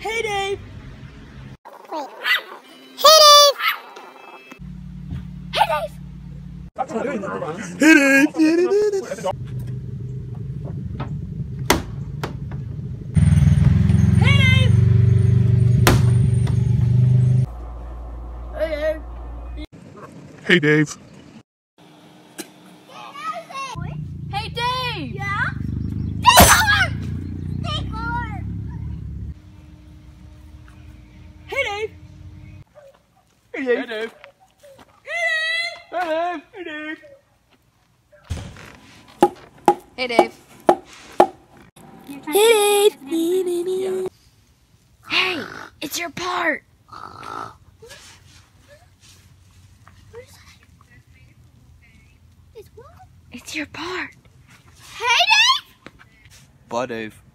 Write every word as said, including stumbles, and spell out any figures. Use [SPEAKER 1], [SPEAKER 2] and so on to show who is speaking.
[SPEAKER 1] Hey, Dave.
[SPEAKER 2] Wait. Hey, Dave.
[SPEAKER 1] Hey, Dave.
[SPEAKER 3] Hey, Dave.
[SPEAKER 1] Hey, Dave. Hey, Dave.
[SPEAKER 3] Hey, Dave.
[SPEAKER 1] Hey, Dave.
[SPEAKER 2] Yeah? Stay forward! Stay forward!
[SPEAKER 1] Hey, Dave.
[SPEAKER 3] Hey, Dave. Hey, Dave.
[SPEAKER 1] Hey, Dave.
[SPEAKER 3] Hey, Dave.
[SPEAKER 1] Hey, Dave.
[SPEAKER 3] Hey, it's your part.
[SPEAKER 2] It's what?
[SPEAKER 3] It's your part.
[SPEAKER 2] Hey, Dave!
[SPEAKER 4] Bye, Dave.